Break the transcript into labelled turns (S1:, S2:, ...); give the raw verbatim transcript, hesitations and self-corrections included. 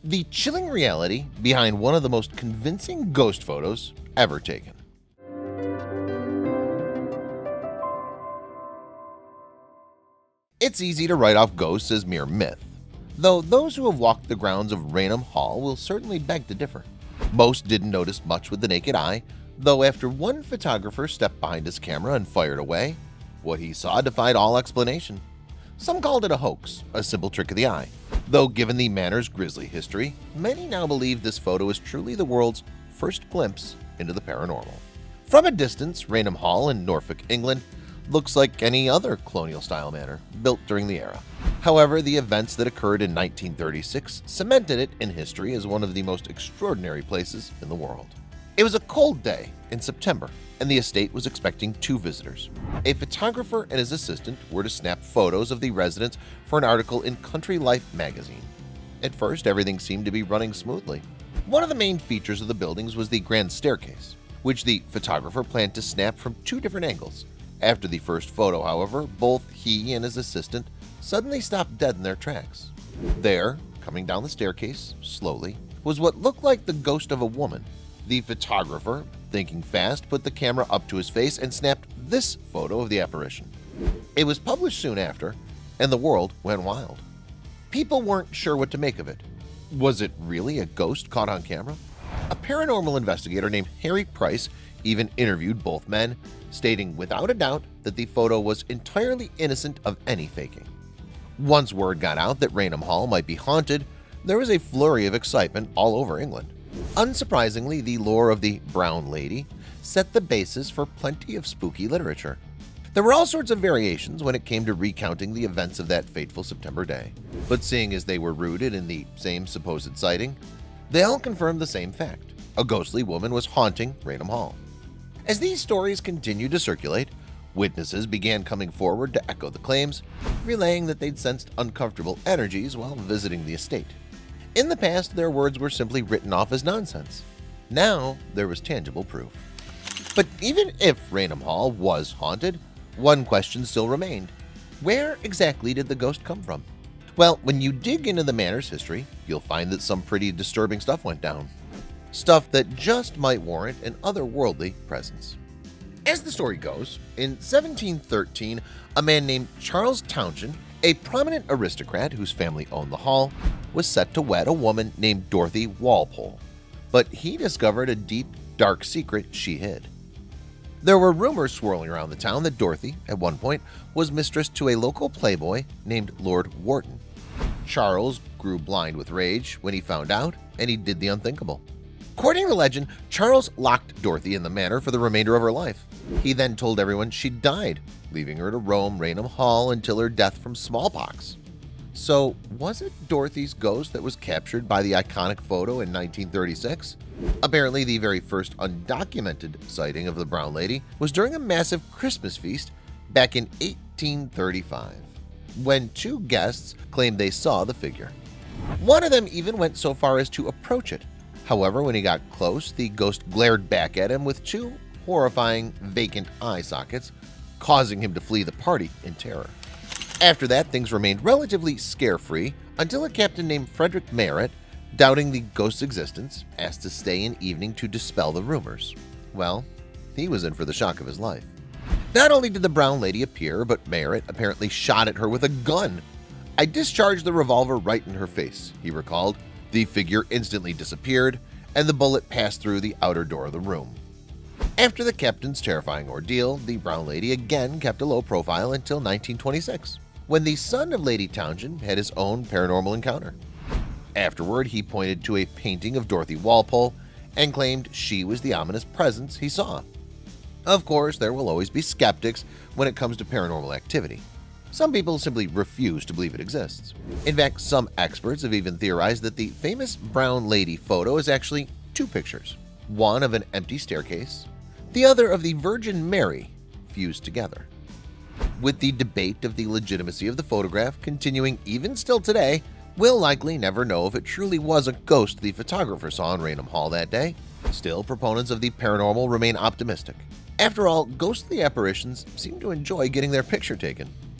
S1: The chilling reality behind one of the most convincing ghost photos ever taken. It's easy to write off ghosts as mere myth, though those who have walked the grounds of Raynham Hall will certainly beg to differ. Most didn't notice much with the naked eye, though after one photographer stepped behind his camera and fired away, what he saw defied all explanation. Some called it a hoax, a simple trick of the eye, though given the manor's grisly history, many now believe this photo is truly the world's first glimpse into the paranormal. From a distance, Raynham Hall in Norfolk, England, looks like any other colonial-style manor built during the era. However, the events that occurred in nineteen thirty-six cemented it in history as one of the most extraordinary places in the world. It was a cold day in September, and the estate was expecting two visitors. A photographer and his assistant were to snap photos of the residents for an article in Country Life magazine. At first, everything seemed to be running smoothly. One of the main features of the buildings was the grand staircase, which the photographer planned to snap from two different angles. After the first photo, however, both he and his assistant suddenly stopped dead in their tracks. There, coming down the staircase, slowly, was what looked like the ghost of a woman. The photographer, thinking fast, put the camera up to his face and snapped this photo of the apparition. It was published soon after, and the world went wild. People weren't sure what to make of it. Was it really a ghost caught on camera? A paranormal investigator named Harry Price even interviewed both men, stating without a doubt that the photo was entirely innocent of any faking. Once word got out that Raynham Hall might be haunted, there was a flurry of excitement all over England. Unsurprisingly, the lore of the Brown Lady set the basis for plenty of spooky literature. There were all sorts of variations when it came to recounting the events of that fateful September day, but seeing as they were rooted in the same supposed sighting, they all confirmed the same fact: a ghostly woman was haunting Raynham Hall. As these stories continued to circulate, witnesses began coming forward to echo the claims, relaying that they'd sensed uncomfortable energies while visiting the estate. In the past, their words were simply written off as nonsense. Now, there was tangible proof. But even if Raynham Hall was haunted, one question still remained. Where exactly did the ghost come from? Well, when you dig into the manor's history, you'll find that some pretty disturbing stuff went down. Stuff that just might warrant an otherworldly presence. As the story goes, in seventeen thirteen, a man named Charles Townshend, a prominent aristocrat whose family owned the hall, was set to wed a woman named Dorothy Walpole, but he discovered a deep, dark secret she hid. There were rumors swirling around the town that Dorothy, at one point, was mistress to a local playboy named Lord Wharton. Charles grew blind with rage when he found out, and he did the unthinkable. According to legend, Charles locked Dorothy in the manor for the remainder of her life. He then told everyone she'd died, leaving her to roam Raynham Hall until her death from smallpox. So, was it Dorothy's ghost that was captured by the iconic photo in nineteen thirty-six? Apparently, the very first undocumented sighting of the Brown Lady was during a massive Christmas feast back in eighteen thirty-five, when two guests claimed they saw the figure. One of them even went so far as to approach it. However, when he got close, the ghost glared back at him with two horrifying, vacant eye sockets, causing him to flee the party in terror. After that, things remained relatively scare-free until a captain named Frederick Merritt, doubting the ghost's existence, asked to stay an evening to dispel the rumors. Well, he was in for the shock of his life. Not only did the Brown Lady appear, but Merritt apparently shot at her with a gun. "I discharged the revolver right in her face," he recalled. The figure instantly disappeared, and the bullet passed through the outer door of the room. After the captain's terrifying ordeal, the Brown Lady again kept a low profile until nineteen twenty-six, when the son of Lady Townshend had his own paranormal encounter. Afterward, he pointed to a painting of Dorothy Walpole and claimed she was the ominous presence he saw. Of course, there will always be skeptics when it comes to paranormal activity. Some people simply refuse to believe it exists. In fact, some experts have even theorized that the famous Brown Lady photo is actually two pictures, one of an empty staircase, the other of the Virgin Mary fused together. With the debate of the legitimacy of the photograph continuing even still today, we'll likely never know if it truly was a ghost the photographer saw in Raynham Hall that day. Still, proponents of the paranormal remain optimistic. After all, ghostly apparitions seem to enjoy getting their picture taken.